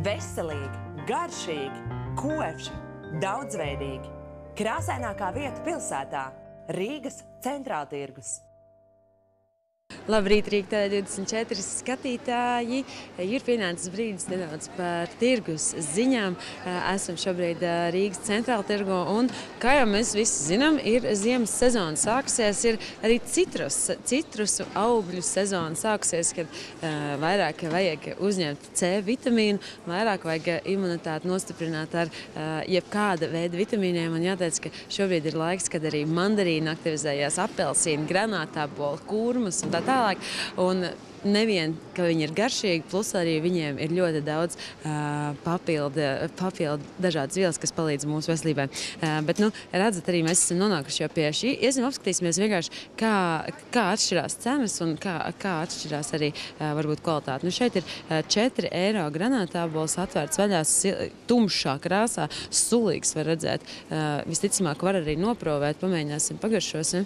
Veselīgi, garšīgi, koši, daudzveidīgi. Krāsainākā vieta pilsētā – Rīgas Centrāltirgus. Labrīt, Rīga TV24 skatītāji! Ir pienācis brīdis nedaudz par tirgus ziņām. Esam šobrīd Rīgas Centrāltirgu un, kā jau mēs visi zinām, ir ziemas sezona sākusies, ir arī citrusu augļu sezona sākusies, kad vairāk vajag uzņemt C vitamīnu, vairāk vajag imunitāti nostiprināt ar jebkāda veida vitamīniem. Un jāteic, ka šobrīd ir laiks, kad arī mandarīna aktivizējās, apelsīni, granātāboli, kurmas un tā tālāk. Un nevien, ka viņi ir garšīgi, plus arī viņiem ir ļoti daudz papildu dažādas vielas, kas palīdz mūsu veselībai. Bet, redzat, arī mēs esam nonākuši jau pie šī. Iesim apskatīsimies vienkārši, kā atšķirās cenas un kā atšķirās arī varbūt kvalitāte. Šeit ir 4 eiro granātābols atvērts vaļā tumšā krāsā, sulīgs var redzēt. Visticamāk var arī noprovēt, pamēģināsim, pagaršosim.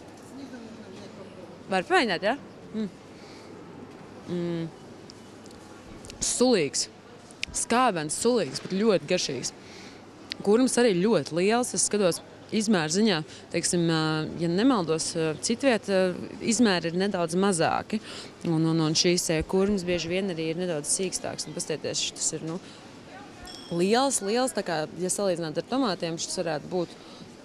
Var pamēģināt, jā? Sulīgs. Skābens, sulīgs, bet ļoti garšīgs. Kurums arī ļoti liels. Es skatos izmēru ziņā, teiksim, ja nemaldos, citviet izmēri ir nedaudz mazāki. Un šīs kurums bieži vien arī ir nedaudz sīkstāks. Pastieties, tas ir, liels, tā kā, ja salīdzināt ar tomātiem, šis varētu būt,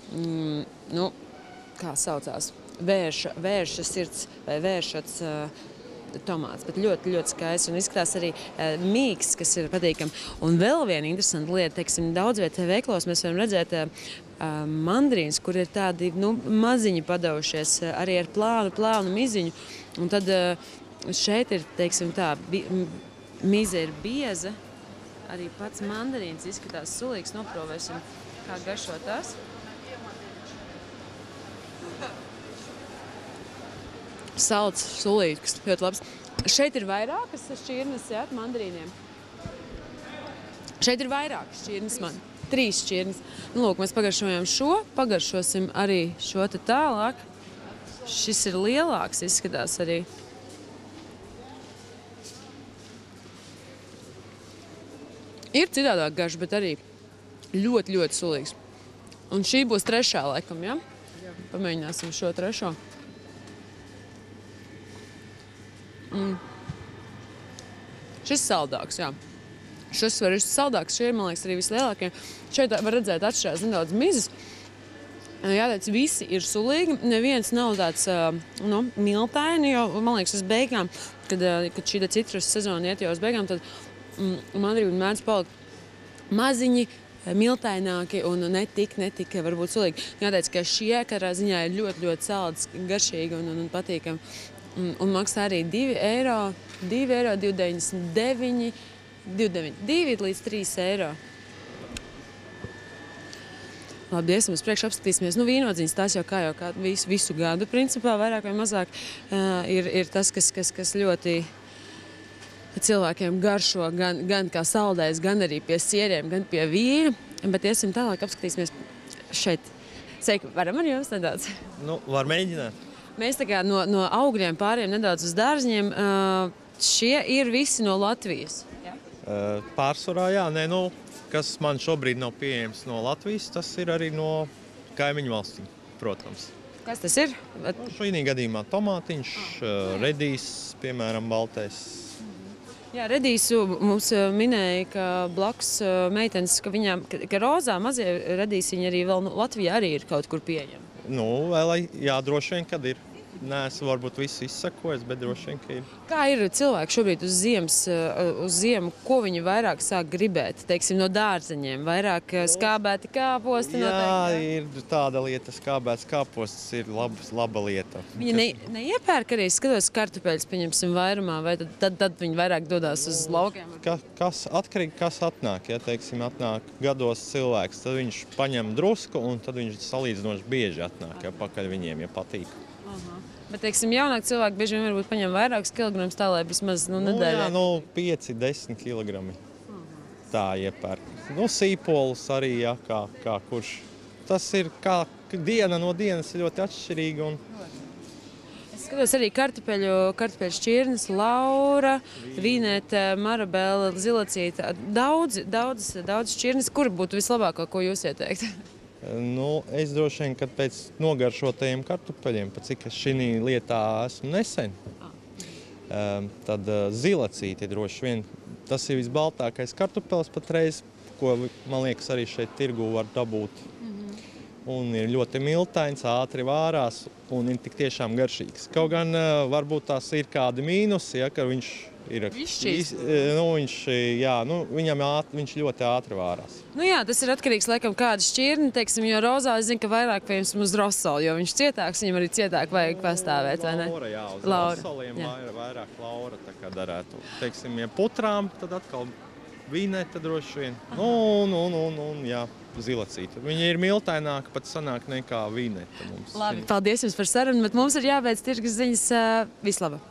kā saucās, vērša sirds vai vēršats tomāts, bet ļoti, ļoti skaists un izskatās arī mīksts, kas ir patīkami. Un vēl viena interesanta lieta, teiksim, daudz vietā veiklos mēs varam redzēt mandarīnas, kur ir tādi, maziņi padavušies, arī ar plānu miziņu. Un tad šeit ir, teiksim, tā, mize ir bieza, arī pats mandarīns izskatās sulīgs, noprovēsim, kā garšo tās. Salds, sulīgs, ļoti labs. Šeit ir vairākas šķirnes, jā, mandarīniem. Šeit ir vairākas šķirnes man. 3 šķirnes. Lūk, mēs pagaršojam šo, pagaršosim arī šo te tālāk. Šis ir lielāks, izskatās arī. Ir citādāk garš, bet arī ļoti, ļoti sulīgs. Un šī būs 3. laikam, jā? Pamēģināsim šo 3. Šis saldāks, jā. Šis var ir saldāks, šie ir, man liekas, arī vislielākie. Šeit var redzēt atšķirās nedaudz mizes. Jāteic, visi ir sulīgi, neviens nav tāds, miltaini, jo, man liekas, uz beigām, kad šī citrus sezona iet jau uz beigām, tad mandarīni mēdz palikt maziņi, miltaināki un netik varbūt sulīgi. Jāteic, ka šie katrā ziņā ir ļoti, ļoti salds, garšīgi un patīkami. Un maksā arī 2 eiro, 2,99 līdz 3 eiro. Labi, iesim uz priekšu, apskatīsimies. Vīnodziņas tās jau kā visu gadu, principā, vairāk vai mazāk, ir tas, kas ļoti cilvēkiem garšo, gan kā saldais, gan arī pie sieriem, gan pie vīna. Bet iesim tālāk, apskatīsimies šeit. Sveiki, varam ar jums nedaudz? Var mēģināt. Mēs tā kā no augļiem pārējiem nedaudz uz dārziņiem. Šie ir visi no Latvijas? Pārsvarā, jā. Kas man šobrīd nav pieejams no Latvijas, tas ir arī no kaimiņu valstīm, protams. Kas tas ir? Šī gadījumā tomātiņš, redīs, piemēram, baltais. Jā, redīsu mums minēja, ka blakus meitenes, ka rozā mazie redīsiņi arī vēl Latvijā arī ir kaut kur pieejami. Droši vien, kad ir. Neesmu varbūt visu izsakojis, bet droši vien, ka ir. Kā ir cilvēki šobrīd uz ziemu, ko viņi vairāk sāk gribēt? Teiksim, no dārzeņiem, vairāk skābēti kāposti? Jā, ir tāda lieta, skābēts kāpostis ir laba lieta. Viņi neiepērk arī, skatos kartupeļus, pieņemsim, vairumā, vai tad viņi vairāk dodās uz laukiem? Atkarīgi, kas atnāk. Ja, teiksim, atnāk gados cilvēks, tad viņš paņem drusku un tad viņš salīdzinoši bieži atnāk, ja pakaļ viņiem, ja patīk. Bet, teiksim, jaunāk cilvēki bieži vien varbūt paņem vairākus kilogramus tā, lai vismaz nedēļā. 5-10 kilogrami. Tā iepērk. Sīpolus arī, jā, kā kurš. Tas ir kā diena no dienas ļoti atšķirīgi. Es Skatos arī kartupeļu šķirnes, Laura, Vīnēta, Marabela, Zilacīta. Daudz šķirnes. Kur būtu vislabāko, ko jūs ieteiktu? Nu, es droši vien, kad pēc nogaršotajiem kartupeļiem, pa cik es šī lietā esmu nesen, tad zilacīti droši vien. Tas ir visbaltākais kartupelis patreiz, ko, man liekas, arī šeit tirgū var dabūt. Un ir ļoti miltains, ātri vārās un ir tik tiešām garšīgs. Kaut gan varbūt tās ir kādi mīnusi, ja, ka viņš ir viņš ļoti ātri vārās. Nu jā, tas ir atkarīgs laikam kāda šķirne, teiksim, jo rozā es zinu, ka vairāk pieņems uz rosolu, jo viņš cietāks, viņam arī cietāk vajag pastāvēt, vai ne? Laura, jā, uz Laura. rosoliem vairāk Laura tā kā darētu. Teiksim, ja putrām, tad atkal Vīnēta droši vien. Un jā, zilacīta. Viņa ir miltaināka, pat sanāk nekā Vīnēta mums. Labi, paldies jums par sarunu, bet mums ir jābeidz tirgus ziņas. Vislaba!